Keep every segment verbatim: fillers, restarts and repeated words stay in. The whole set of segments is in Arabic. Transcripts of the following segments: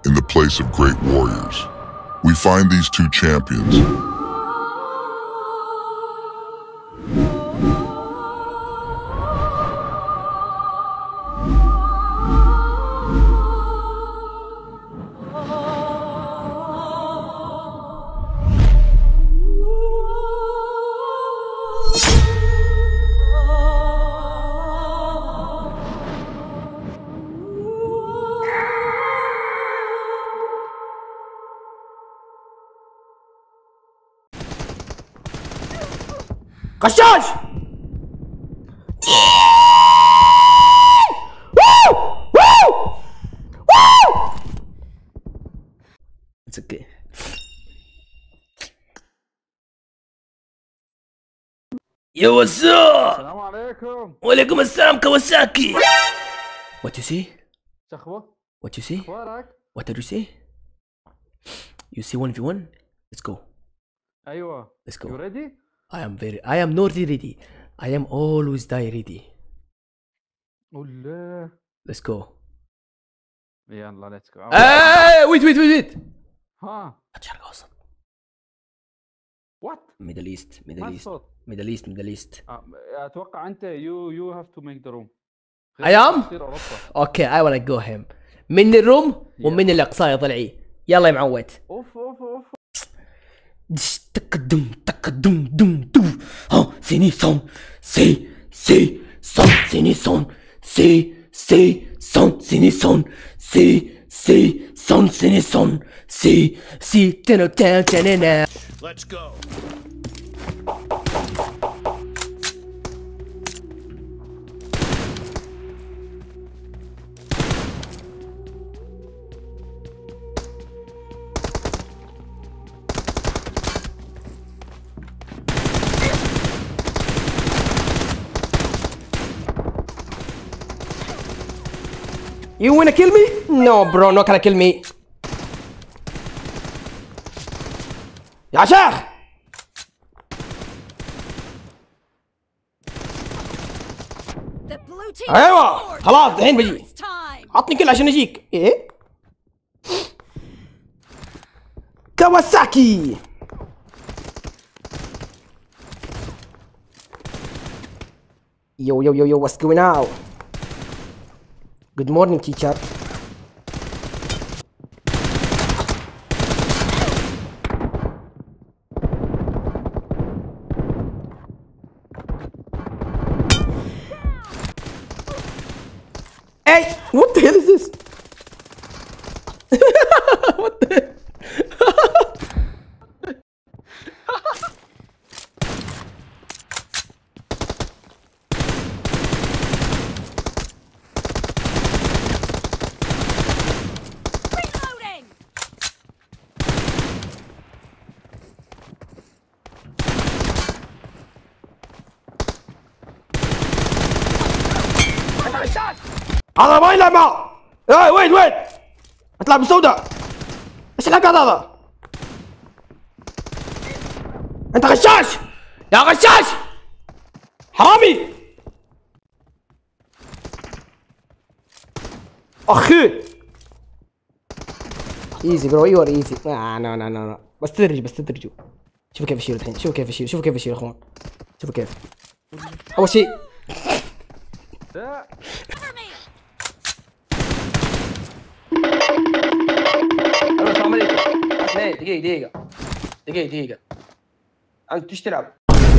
in the place of great warriors. We find these two champions. غشاش. It's okay. Yo, what's up? السلام عليكم. وعليكم السلام كواساكي. What you see? شخبة. What you see? أخبارك؟ What did you see? You see one v one? Let's go. أيوة. Let's go. You ready? I am very I am not ready. I am always die ready. ولا. Let's go. يلا let's go. Hey, wait wait wait wait. ها. الشرق الأوسط. What? Middle East Middle ما East الصوت؟ Middle East Middle East. أتوقع أنت you you have to make the room. I am? تصير أوروبا. Okay, I wanna go him. من الروم ومن الأقصى يا ضلعي. يلا يا معود. أوف أوف أوف. تقدم تقدم دم دم ها سيني سون سي سي سون سيني سون سي سي سون سيني سون سي سي سون سيني سون سي سي تنو تان تننا. Let's go. You wanna kill me? No bro, not gonna kill me. يا شيخ ايوه خلاص الحين بجي. عطني كل عشان اجيك. ايه كواساكي. Yo yo yo yo, what's going on? Good morning, teacher. Hey, what the hell is this? What the hell? هذا ما يلعب معه. اي وين وين؟ اطلع بالسوداء. ايش الحق هذا؟ انت غشاش يا غشاش حرامي. اخي ايزي برو، يور ايزي. لا لا لا لا بس تدرج بس تدرجوا. شوفوا كيف يشيل الحين، شوفوا كيف يشيل، شوفوا كيف يشيل يا اخوان، شوفوا كيف. اول شيء السلام عليكم. دقيقة دقيقة دقيقة دقيقة أنت ايش تلعب؟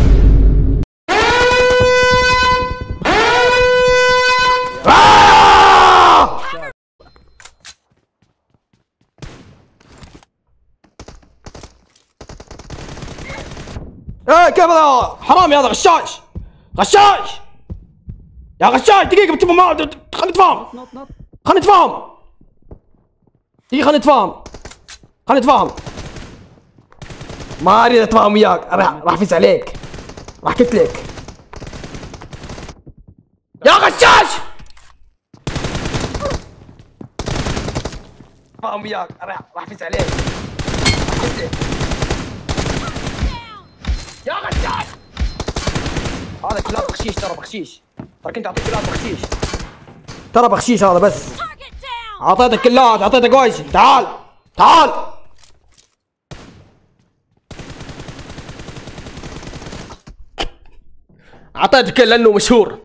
ايه كيف هذا حرامي، هذا غشاش غشاش يا غشاش. دقيقة بتبغى ما خلينا نتفاهم خلينا نتفاهم دقيقة خلينا نتفاهم خلينا نتفاهم. ما اريد اتفاهم وياك، راح راح افيز عليك، راح قتلك يا غشاش. اتفاهم وياك راح راح افيز عليك، راح قتلك يا غشاش. هذا كلاب بخشيش، ترى بخشيش، ترى كنت اعطيك كلاب بخشيش، ترى بخشيش هذا بس. اعطيتك كلات، اعطيتك وجه. تعال تعال. اعطيتك كل لانه مشهور.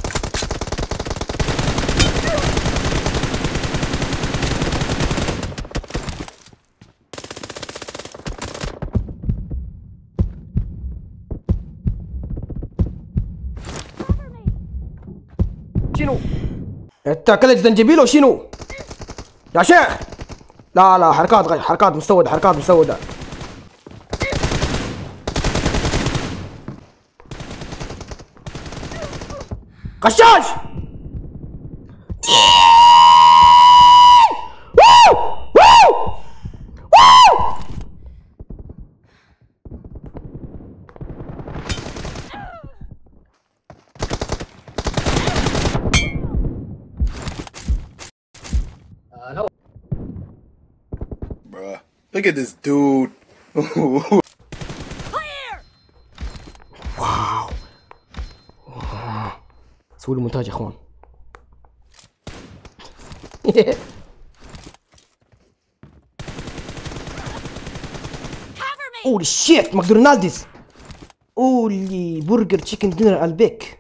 شنو؟ انت اكلت زنجبيل وشنو؟ يا شيخ. لا لا حركات غير، حركات مسودة، حركات مسودة. غشاش. Bruh, look at this dude. واو. سووا لي مونتاج يا اخوان. اولي شيت ماكدونالدز. اولي برجر تشيكن دينر البيك.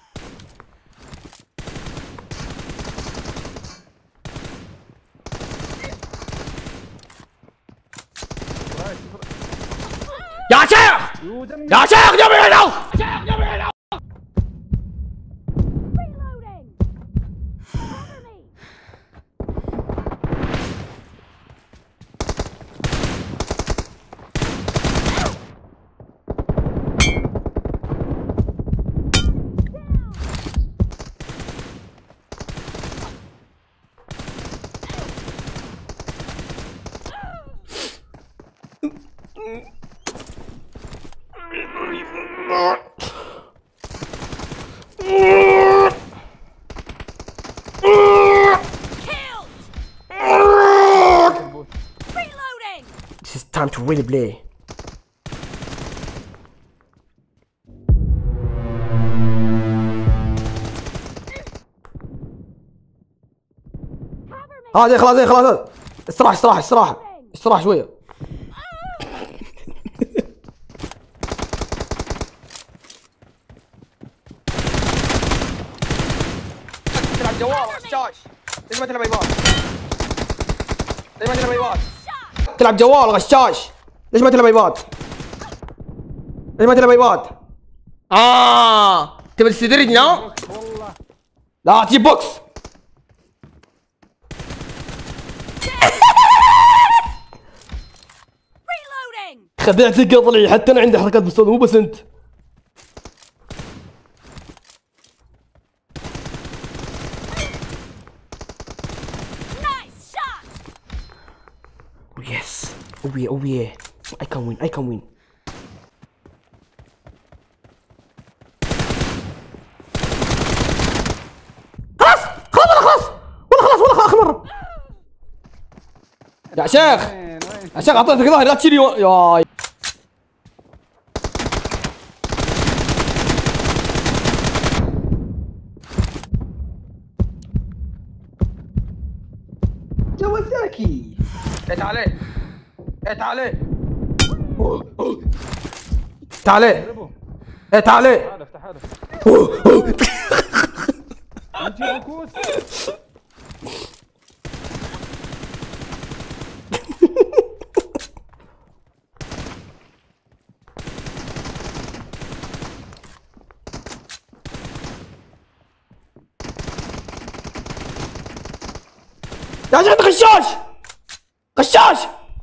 يا شيخ يو دمي. يا شيخ جيب لي هنا. This is time to really play. هذه خلاص، هذه خلاص. استراح استراح استراح استراح شوية. تلعب جوال غشاش. ليش ما تلعب ايباد؟ ليش ما تلعب ايباد؟ تلعب جوال غشاش. ليش ما تلعب ايباد؟ ليش ما تلعب ايباد؟ اه تبي تستدرجنا؟ والله لا تجيب بوكس. خدعتك قطلي، حتى انا عندي حركات مستوى مو بس انت. Oh yes. Oh yeah, oh yeah. I can win, I can win. خلاص خلاص والله خلاص والله خلاص والله اخر مرة. يا شيخ وين وين. يا شيخ اعطيتك ظهري لا تشيلي و... ياي. جو ذكي. ايه تعالي. ايه تعالي. تعالي اضربه. ايه تعالي. تعال افتح هذا. نجيب كوس. يا شيخ غشاش غشاش.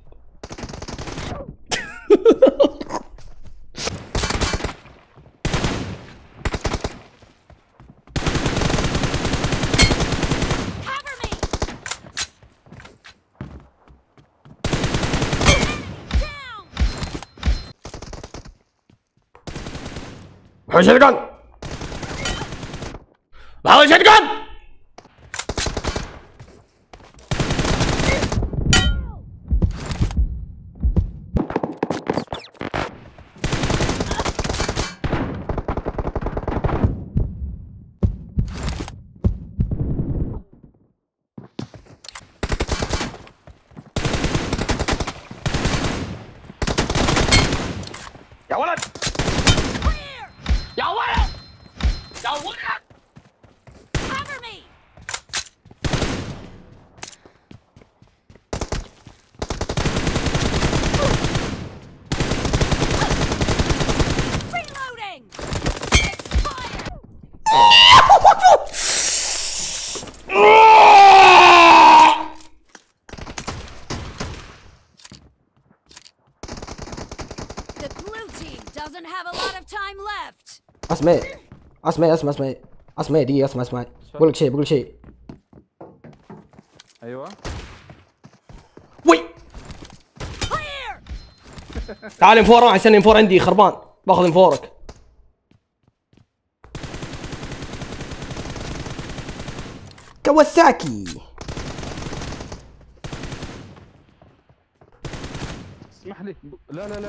حوش الجن. حوش الجن. doesn't have a lot of time left. اسمع اسمع اسمع اسمع اسمع دقيقة اسمع اسمع بقول لك شيء بقول لك شيء. ايوه وي تعال انفور معي استنى انفور عندي خربان باخذ انفورك. كواساكي اسمح لي لا لا لا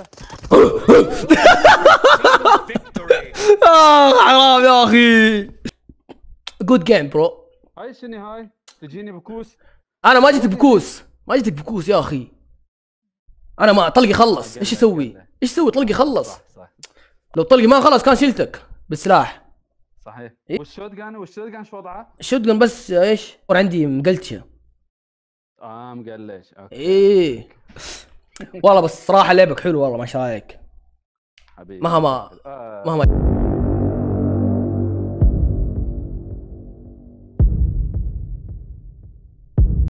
آه حرام يا اخي. جود جيم برو. هاي شنو هاي تجيني بكوس. انا ما جيتك بكوس ما جيتك بكوس يا اخي. انا ما طلقي خلص ايش اسوي؟ ايش اسوي طلقي خلص. صح صح لو طلقي ما خلص كان شلتك بالسلاح. صحيح. إيه؟ والشوت جان والشوت جان شو وضعه؟ شوتجن بس ايش؟ عندي مقلتشه. اه مقلش اوكي ايه والله بس صراحه لعبك حلو والله ما شاء الله عليك. حبيبي مهما آه. مهما